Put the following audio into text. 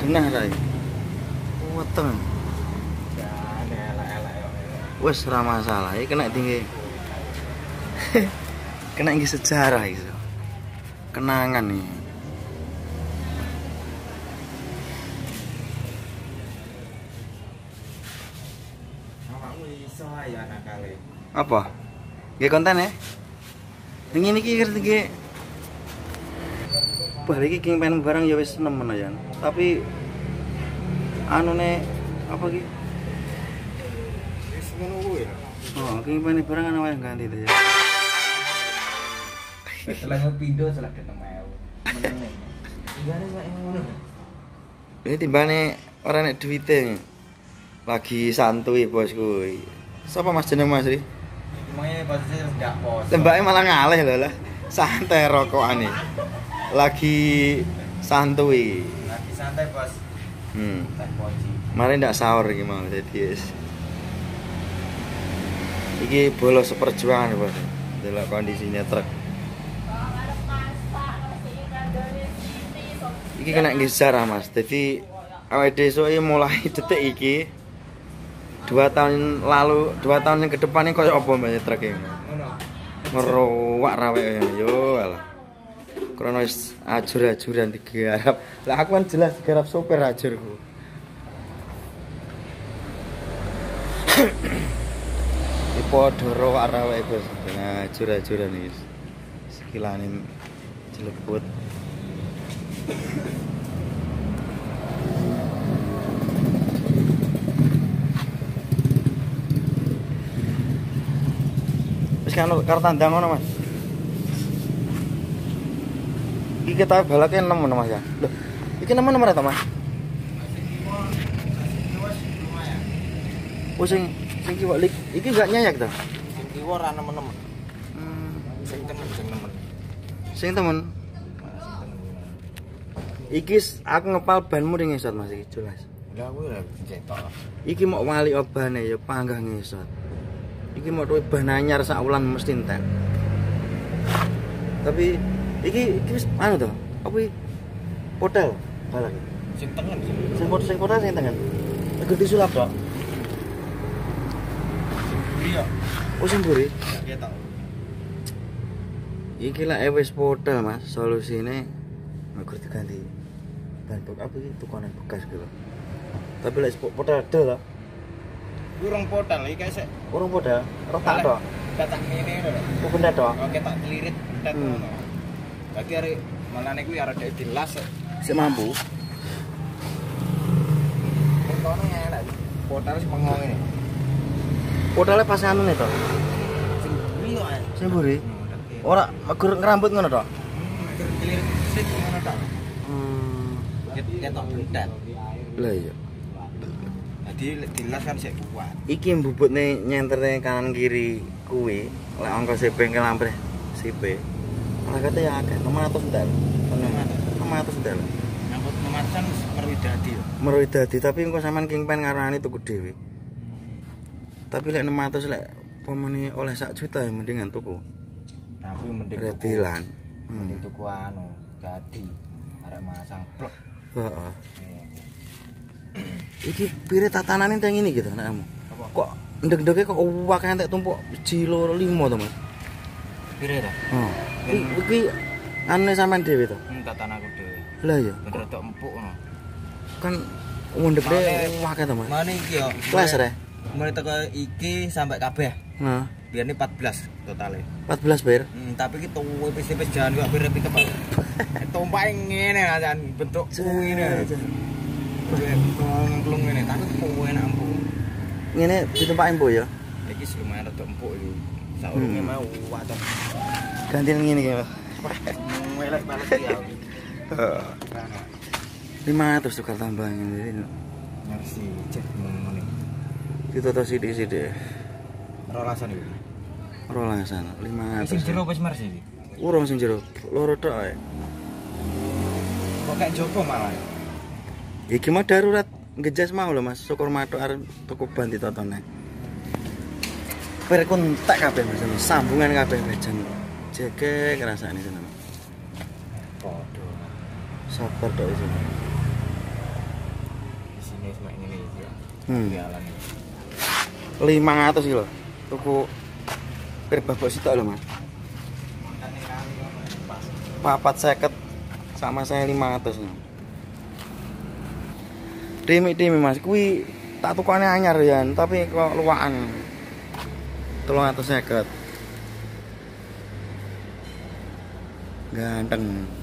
genah rai. Weteng. Wes ora masalah, iki kena tinggi. Kena iki sejarah iki. Kenangan nih. Apa? Nggih konten ya? Ini iki ngerti iki. Bah iki king pengen barang ya wis nemen ya. Tapi anune apa iki? Wis ngono kuwi. Oh, king pengen barang ana wae ganti to ya. Setelah ngepindo salah ketemu. Meneng. Igane wae ngono. Ini timbane ora nek duwite. Lagi santuy bosku. Sapa Mas jeneng Mas iki? Semuanya posisi tidak pos. Tembake malah ngalih lho lah. Santai rokokane. Lagi santuy. Lagi santai, Bos. Teh poci. Mari ndak sahur iki mau dadi wis. Iki bolos seperjuangan, Bos. Delok kondisinya truk. Iki kena ngejar Mas. Dadi awake dhewe mulai detik iki 2 tahun lalu, 2 tahun yang ke depan ini koyo apa mbak truk ini? Ngerowak rawek yo alah. Krono wis ajur-ajuran digarap. Lah aku kan jelas digarap sopir ajurku. Iki padha rowak rawek Bos. Ajur-ajuran iki. Sekilane jeleput. Wis kan karo tandang ngono Mas. Iki kita balake 6 ngono Mas ya. Loh, iki 6 nomor ta Mas? Oh sing kiwa iki enggak nyayak ta? Sing kiwa ora nemen-nemen. Sing nemen. Sing temen. Iki aku ngepal banmu ring ngesot Mas iki jelas. Lah kuwi lho cetok. Iki mau wali obane ya panggah ngesot. Iki mau duwe ban anyar sak wulan mesti entek. Tapi iki wis anu to, apa iki? Hotel balak. Sing tengen Sing hotel sing tengen. Nego disulap tok. Iya. Oh sing mburi. Ketok. Iki lek wis hotel Mas, solusine nggur diganti. Ban bok apa iki tukonan bekas gitu. Tapi lek hotel ada lah. Kurang portal iki sik. Urung hotel, rotak tok. Datang ngene lho. Oh bener tok. Oke tak klirit tet ngono. Lagi arek malane kuwi arek dhewe dilas. Sik mampu. Kono enak. Portal sing mengong ngene. Hotelnya pas anu nih tok. Sing mburi kok. Sing mburi. Ora megur ngerambut ngono tok. Klirit sik ngono tok. Ketok bentet. Lah iya. Jadi dilas kan sik kuat. Iki mbubutne nyenterne kanan kiri kuwi lek angka CP ke lampre CP. Ora kate ya akeh 600 ndak. 600 ndak. Nyangkut kemacen Merwidadi yo. Merwidadi tapi engko sampean kingpen ngarani tuku dhewe. Tapi lek 600 lek pemene oleh 1 juta ya mendingan tuku. Nah, aku mending Retilan. Mending tuku anu, dadi arek masang blok. Heeh. Iki pire tatanane teng ngene gitu anakmu. Kok ndek-ndeke kok akeh entek tumpuk 1 2 5 to Mas. Pire ta? Oh. Iki anune sampean dhewe to? Tatan aku dhewe. Lah ya. Bener tok empuk ngono. Kan mundheke akeh to Mas. Mana iki yo? Kelas re. Mulai teko iki sampai kabeh. Nah, Biarnya 14 totale. 14 bayar. Tapi ki tuwe wis jalan kok akhire pick up. Tumpake ngene kan bentuk kuwi ngene. Ngklung ngene, tapi tuwe enak empuk. Ngene ditumpaki mbok ya. Iki lumayan rada empuk iki. Saurunge mau wadah. Ganti ngene iki. Welek balik ya. Heeh. 500 tukar tambah ngene. Mersi cek ngene. Ditoto sithik-sithik. Rolasan iki. Rolasan 500. Sing jero wis mersi iki. Urung sing jero, loro tok ae. Kok kayak jopo malah. Iki mah darurat ngejas mau lho Mas, syukur matuk arep tuku ban ditotone. Perkuntek kabeh Mas, sambungan kabeh bejan. Jeke ngrasakne tenan. Padha. Sabar tok iki. ini semak ini ya. Jalan. 500 iki lho. Tuku pir babak sitok lho, Mas. 450 sama saya 500. Demi Mas, kuwi tak tukane anyar ya, tapi kok luwakan. 350. Ganteng.